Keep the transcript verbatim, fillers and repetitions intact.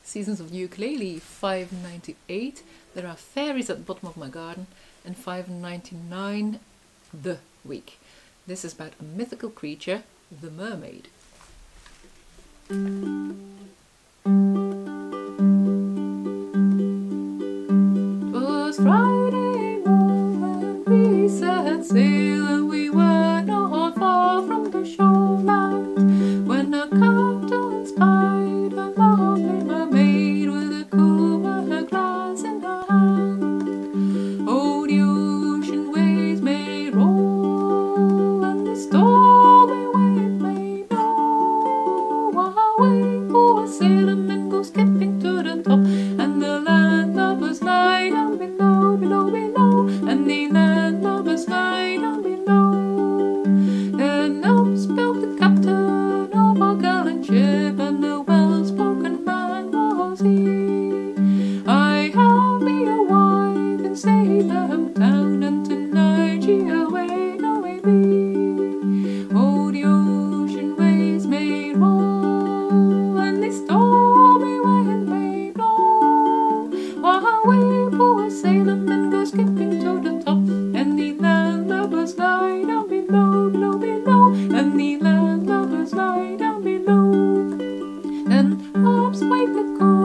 Seasons of the Ukulele, five ninety-eight. There are fairies at the bottom of my garden, and five ninety-nine the week. This is about a mythical creature, the mermaid. It was Friday morning, we set sail, and we were not far from the shoreland, when the captain spied a lovely mermaid with a cooler glass in her hand. Oh, the ocean waves may roll, and the stormy wind may blow, away poor sailormen go skipping to the top, and the landlubbers lie down below, below, below, and the landlubbers lie down below. Then up spoke the captain of our gallant ship, and a well-spoken man was he. I have me a wife in Salem town, and tonight she away away be. Oh, the ocean waves may roll, and the stormy wind may blow, away poor sailormen go skipping to the top, and the landlubbers lie down below, below, below, and the landlubbers lie down below. Then up spake the